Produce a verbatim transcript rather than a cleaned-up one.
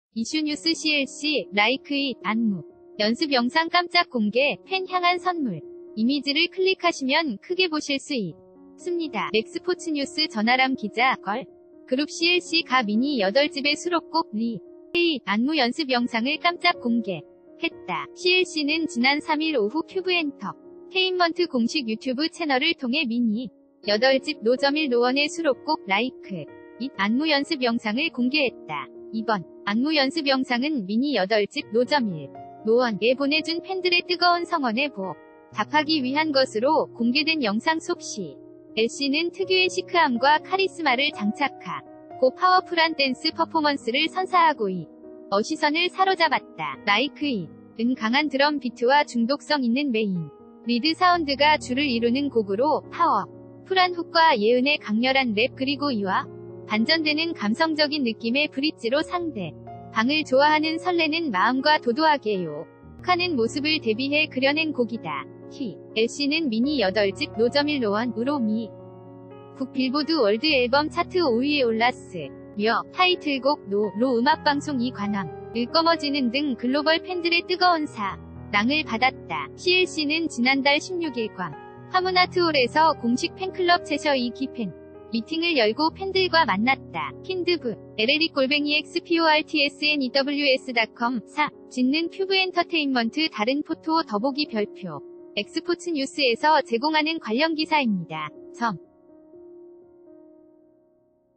이슈뉴스 씨엘씨, 라이크 잇, 안무. 연습 영상 깜짝 공개, 팬 향한 선물. 이미지를 클릭하시면 크게 보실 수 있습니다. 맥스포츠 뉴스 전아람 기자, 걸. 그룹 씨엘씨가 미니 여덟 집의 수록곡, 리. 잇, 안무 연습 영상을 깜짝 공개했다. 씨엘씨는 지난 삼 일 오후 큐브 엔터테인먼트 공식 유튜브 채널을 통해 미니 여덟 집 노점일 노원의 수록곡, 라이크 잇, 안무 연습 영상을 공개했다. 이번 안무 연습 영상은 미니 여덟 집 노점일 노원에 보내준 팬들의 뜨거운 성원에 보 답하기 위한 것으로 공개된 영상 속 씨엘씨는 특유의 시크함과 카리스마를 장착하고 파워풀한 댄스 퍼포먼스를 선사하고 이 어 시선을 사로잡았다. 라이크 잇은 강한 드럼 비트와 중독성 있는 메인 리드 사운드가 주를 이루는 곡으로 파워풀한 훅과 예은의 강렬한 랩 그리고 이와 반전되는 감성적인 느낌의 브릿지로 상대 방을 좋아하는 설레는 마음과 도도하게 욕하는 모습을 대비해 그려낸 곡이다. 씨엘씨는 미니 여덟 집 노점일 노원으로 미 국 빌보드 월드 앨범 차트 오 위에 올랐으며 타이틀곡 노로 음악방송 이 관왕을 꺼머지는 등 글로벌 팬들의 뜨거운 사랑을 받았다. 씨엘씨는 지난달 십육 일 광 화문아트홀에서 공식 팬클럽 제셔 이 기 팬 미팅을 열고 팬들과 만났다. 킨드브 엘엘이 골뱅이 엑스포르트스네ws 닷컴 사 짓는 큐브 엔터테인먼트 다른 포토 더보기 별표 엑스포츠 뉴스에서 제공하는 관련 기사입니다. 점